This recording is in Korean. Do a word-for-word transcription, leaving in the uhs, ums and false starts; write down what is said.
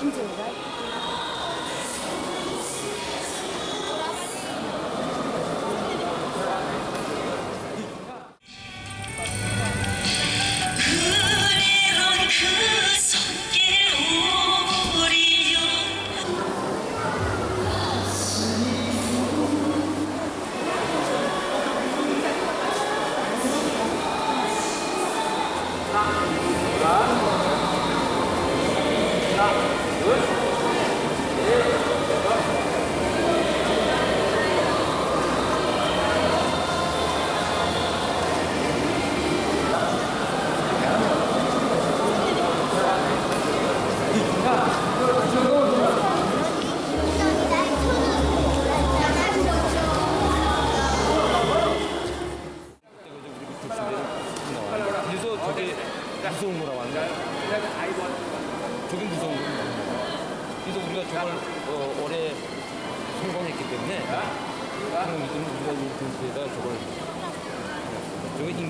무서운 거라고 하는 거야. 저게 무서운 거야. 그래서 우리가 저걸 어, 올해 성공했기 때문에 그런 믿음을 우리가 이 전시에다 저걸 저게